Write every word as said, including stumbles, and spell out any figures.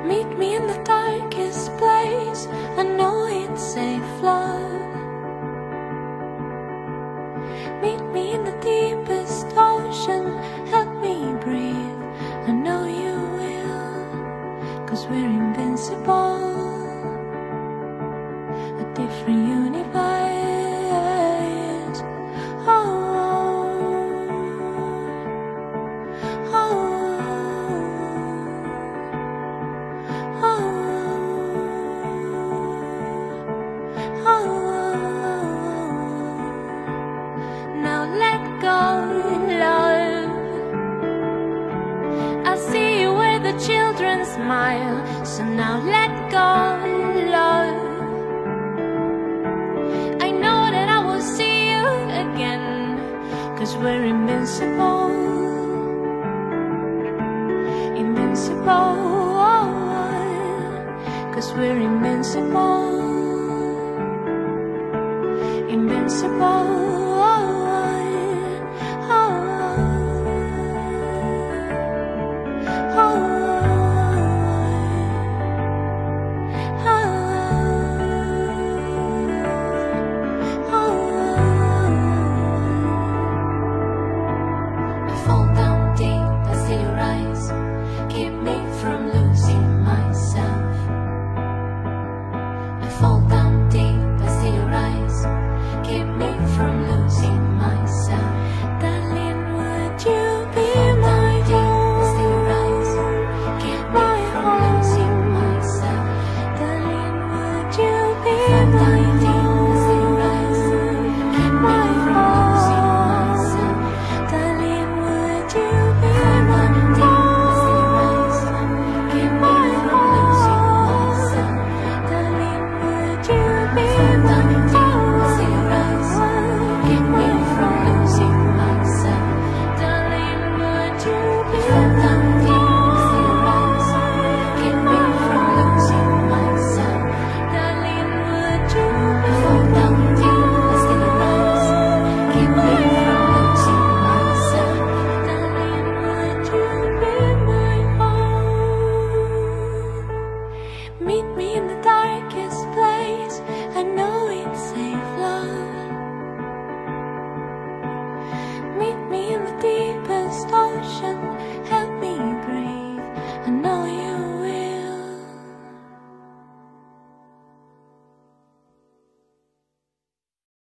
Meet me in the darkest place, I know it's safe, love. Meet me in the deepest ocean, help me breathe, I know you will, 'cause we're invincible. A different universe. Oh, oh, oh, oh, oh. Now let go, love. I see you where the children smile, so now let go, love. I know that I will see you again, 'cause we're invincible. Invincible, 'cause we're invincible. Invincible.